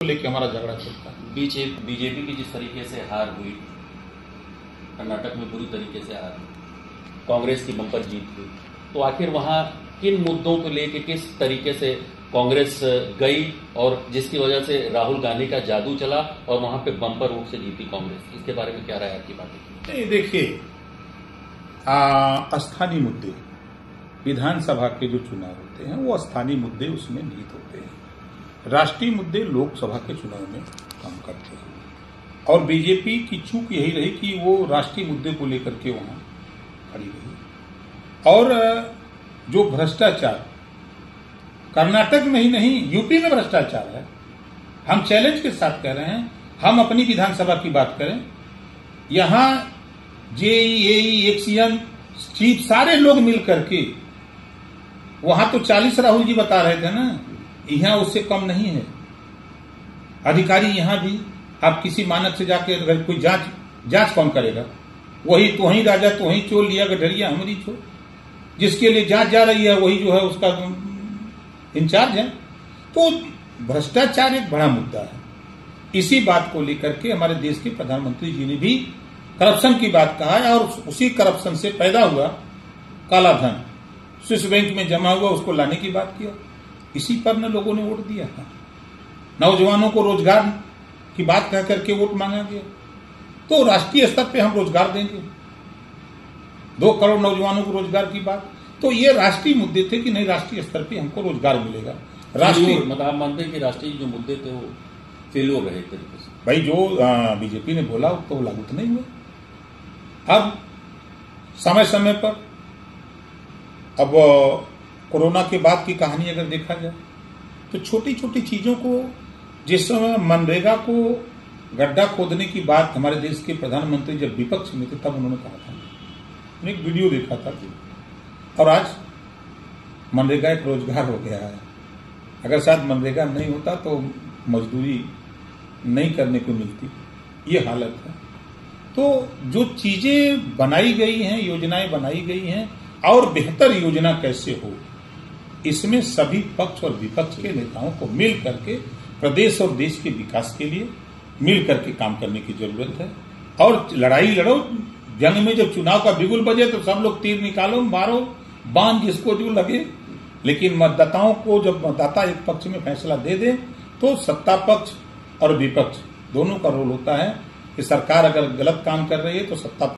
लेके हमारा झगड़ा चलता है। बीजेपी की जिस तरीके से हार हुई, कर्नाटक में बुरी तरीके से हार हुई, कांग्रेस की बंपर जीत हुई, तो आखिर वहां किन मुद्दों को लेके किस तरीके से कांग्रेस गई और जिसकी वजह से राहुल गांधी का जादू चला और वहां पे बंपर वोट से जीती कांग्रेस, इसके बारे में क्या राय आपकी बातें? नहीं, देखिए, स्थानीय मुद्दे विधानसभा के जो चुनाव होते हैं वो स्थानीय मुद्दे उसमें निहित होते हैं। राष्ट्रीय मुद्दे लोकसभा के चुनाव में काम करते हैं और बीजेपी की चूक यही रही कि वो राष्ट्रीय मुद्दे को लेकर के वहां खड़ी रही। और जो भ्रष्टाचार कर्नाटक में ही नहीं यूपी में भ्रष्टाचार है, हम चैलेंज के साथ कह रहे हैं। हम अपनी विधानसभा की बात करें, यहां जेईई एक्सियन चीफ सारे लोग मिल करके, वहां तो 40 राहुल जी बता रहे थे ना, यहां उससे कम नहीं है। अधिकारी यहां भी आप किसी मानक से जाके अगर कोई जांच कौन करेगा? वही तो वही राजा तो वही चोर लिया गठरिया हमारी चोर, जिसके लिए जांच जा रही है वही जो है उसका इंचार्ज है। तो भ्रष्टाचार एक बड़ा मुद्दा है। इसी बात को लेकर के हमारे देश के प्रधानमंत्री जी ने भी करप्शन की बात कहा है और उसी करप्शन से पैदा हुआ काला धन स्विस बैंक में जमा हुआ, उसको लाने की बात किया। इसी पर न लोगों ने वोट दिया था। नौजवानों को रोजगार की बात कह करके वोट मांगा गया। तो राष्ट्रीय स्तर पे हम रोजगार देंगे, 2 करोड़ नौजवानों को रोजगार की बात। तो ये राष्ट्रीय मुद्दे थे कि नहीं, राष्ट्रीय स्तर पे हमको रोजगार मिलेगा। राष्ट्रीय मतलब आप मानते हैं कि राष्ट्रीय जो मुद्दे थे वो फेल्योर रहे एक तरीके से? भाई, जो बीजेपी ने बोला तो लागू तो नहीं हुआ। अब समय समय पर, अब कोरोना के बाद की कहानी अगर देखा जाए तो छोटी छोटी चीजों को, जिस समय मनरेगा को गड्ढा खोदने की बात हमारे देश के प्रधानमंत्री जब विपक्ष में थे तब उन्होंने कहा था, मैंने एक वीडियो देखा था, और आज मनरेगा एक रोजगार हो गया है। अगर शायद मनरेगा नहीं होता तो मजदूरी नहीं करने को मिलती, ये हालत है। तो जो चीजें बनाई गई हैं, योजनाएं बनाई गई हैं, और बेहतर योजना कैसे हो, इसमें सभी पक्ष और विपक्ष के नेताओं को मिल करके प्रदेश और देश के विकास के लिए मिल करके काम करने की जरूरत है। और लड़ाई लड़ो, जंग में जब चुनाव का बिगुल बजे तो सब लोग तीर निकालो, मारो, बांध जिसको जो लगे। लेकिन मतदाताओं को, जब मतदाता एक पक्ष में फैसला दे दे तो सत्ता पक्ष और विपक्ष दोनों का रोल होता है कि सरकार अगर गलत काम कर रही है तो सत्ता